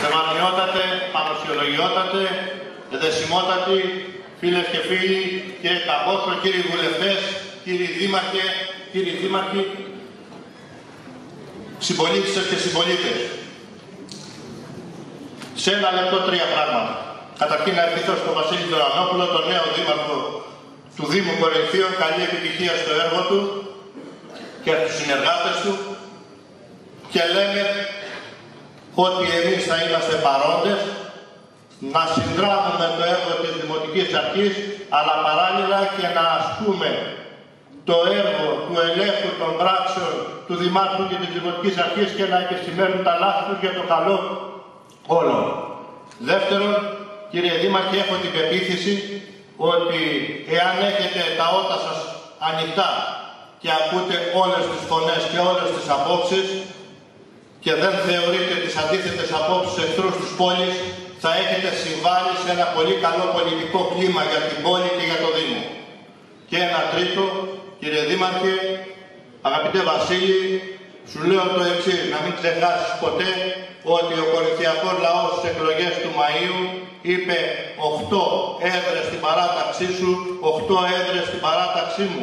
Σεβασμιότατε, πανωσιολογιότατε, δεσιμότατοι, φίλες και φίλοι, κύριε Καμπόστρο, κύριοι βουλευτές, κύριοι δήμαρχοι, συμπολίτες και συμπολίτες. Σε ένα λεπτό τρία πράγματα. Καταρχήν να ευχηθώ στον Βασίλη Τζορανόπουλο, τον νέο δήμαρχο του Δήμου Κορινθίων, καλή επιτυχία στο έργο του και στους συνεργάτες του, και λέμε ότι εμείς θα είμαστε παρόντες να συνδράμουμε το έργο της Δημοτικής Αρχής, αλλά παράλληλα και να ασκούμε το έργο του ελέγχου των πράξεων του Δημάρχου και της Δημοτικής Αρχής και να επισημαίνουν τα λάθη τους για το καλό όλων. Δεύτερον, κύριε Δήμαρχε, έχω την πεποίθηση ότι εάν έχετε τα ότα σας ανοιχτά και ακούτε όλες τις φωνές και όλες τις απόψεις και δεν θεωρείτε τις αντίθετες απόψεις εχθρούς της πόλης, θα έχετε συμβάλει σε ένα πολύ καλό πολιτικό κλίμα για την πόλη και για το Δήμο. Και ένα τρίτο, κύριε Δήμαρχε, αγαπητέ Βασίλη, σου λέω το εξής, να μην ξεχάσεις ποτέ ότι ο κορινθιακός λαός στις εκλογές του Μαΐου είπε 8 έδρες στην παράταξή σου, 8 έδρες στην παράταξή μου.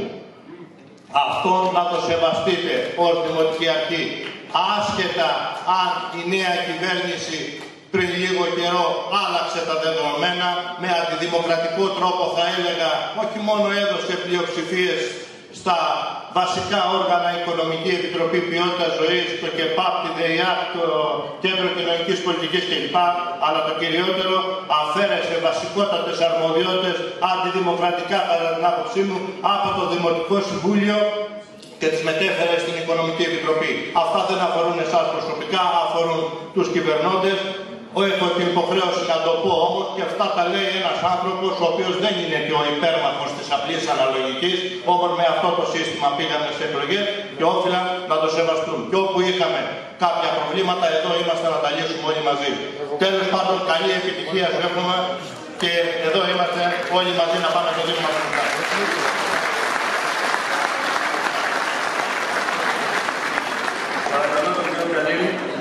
Αυτό να το σεβαστείτε ως Δημοτική Αρχή. Άσχετα αν η νέα κυβέρνηση πριν λίγο καιρό άλλαξε τα δεδομένα, με αντιδημοκρατικό τρόπο θα έλεγα, όχι μόνο έδωσε πλειοψηφίες στα βασικά όργανα, Οικονομική Επιτροπή Ποιότητας Ζωής, το ΚΕΠΑΠ, τη ΔΕΙΑΠ, το Κέντρο Κοινωνικής Πολιτικής κλπ. Αλλά το κυριότερο, αφαίρεσε βασικότατες αρμοδιότητες αντιδημοκρατικά, κατά την άποψή μου, από το Δημοτικό Συμβούλιο και τις μετέφερε στην Οικονομική Επιτροπή. Αυτά δεν αφορούν εσάς προσωπικά, αφορούν τους κυβερνώντες. Έχω την υποχρέωση να το πω όμως, και αυτά τα λέει ένας άνθρωπος ο οποίος δεν είναι και ο υπέρμαχος της απλής αναλογικής, όμως με αυτό το σύστημα πήγαμε σε εκλογές και όφυλαν να το σεβαστούν. Και όπου είχαμε κάποια προβλήματα, εδώ είμαστε να τα λύσουμε όλοι μαζί. Τέλος πάντων, καλή επιτυχία σου εύχομαι και εδώ είμαστε όλοι μαζί να πάμε στο Δήμο μας. Παρακαλώ τον κύριο Κανέλη.